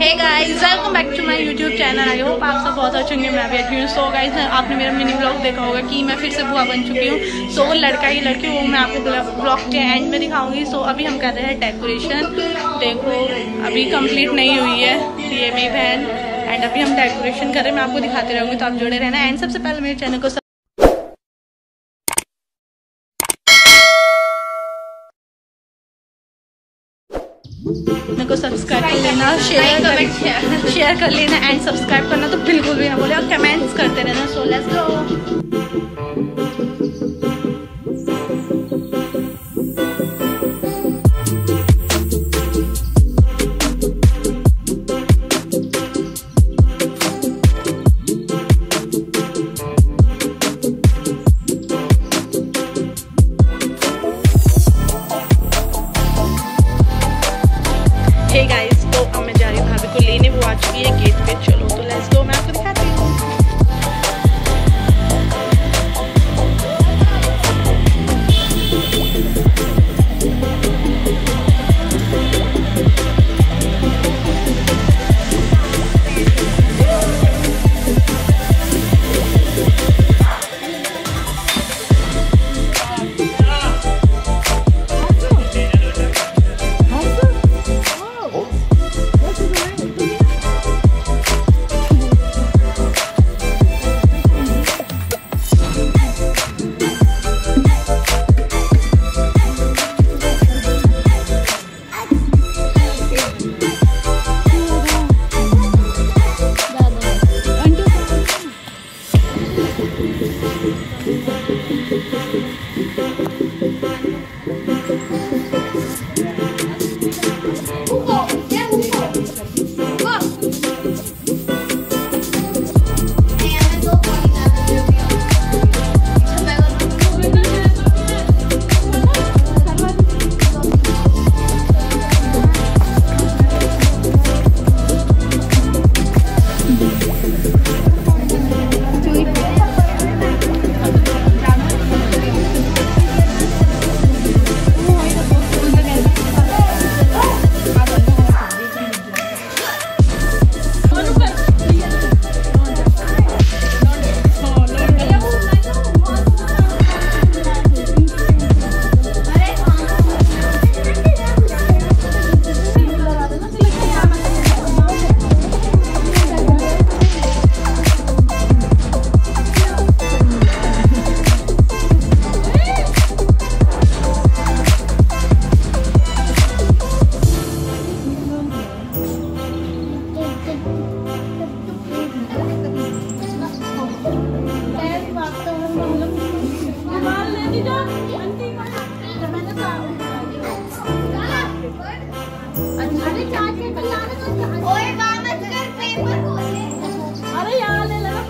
Hey guys, welcome back to my YouTube channel. I hope आप सब बहुत अच्छे होंगे। मैं भी अच्छी हूँ। सो गाइस, आपने मेरा मिनी ब्लॉग देखा होगा कि मैं फिर से बुआ बन चुकी हूँ। सो वो लड़का ही लड़की, वो मैं आपको ब्लॉग के एंड में दिखाऊंगी। सो अभी हम कर रहे हैं डेकोरेशन। देखो अभी कंप्लीट नहीं हुई है, ये मेरी बहन एंड अभी हम डेकोरेशन कर रहे हैं। मैं आपको दिखाते रहूँगी, तो आप जुड़े रहना। एंड सबसे पहले मेरे चैनल को सब्सक्राइब कर लेना, शेयर कर लेना एंड सब्सक्राइब करना तो बिल्कुल भी ना बोले, और कमेंट्स करते रहना। So let's go. Hey guys, तो अब मैं जा रही हूँ भाभी को लेने। वो आ चुकी है गेट पे। चलो तो लेट्स गो, मैं आपको दिखाती हूँ। अरे यहाँ ले लेना,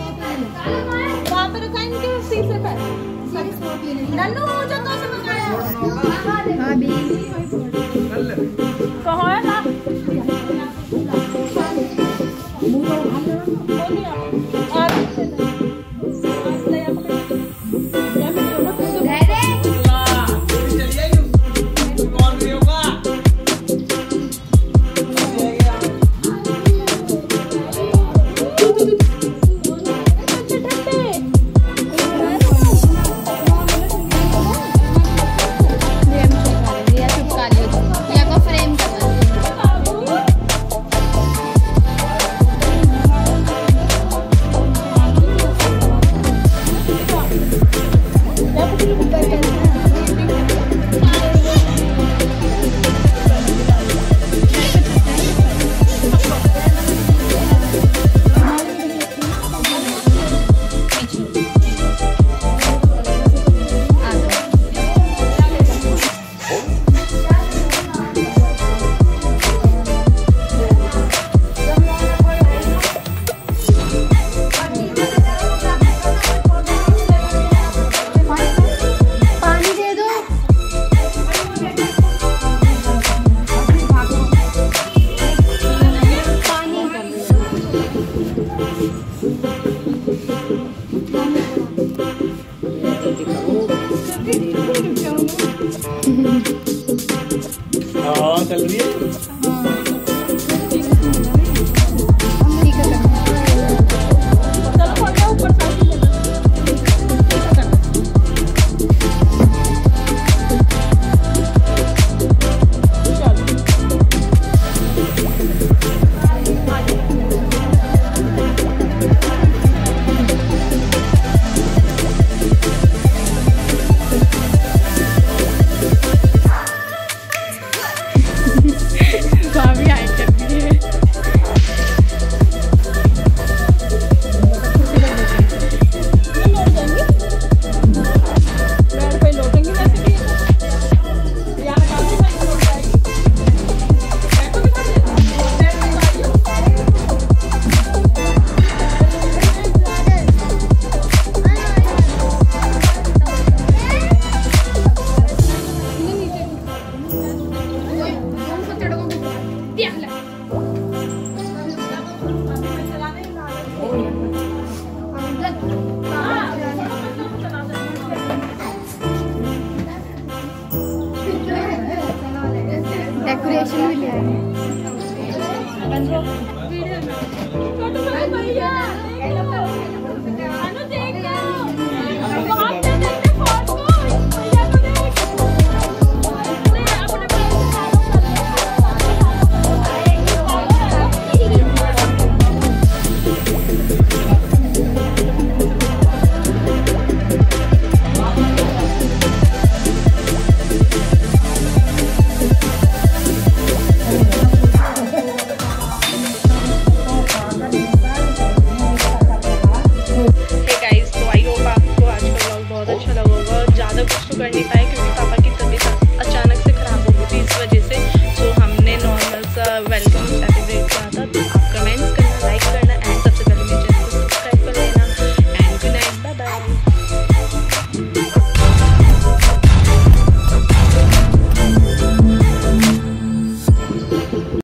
वहाँ पे रुका इनके शीशे पे। नन्नू जो तो से मंगाया कहो है ना। वीडियो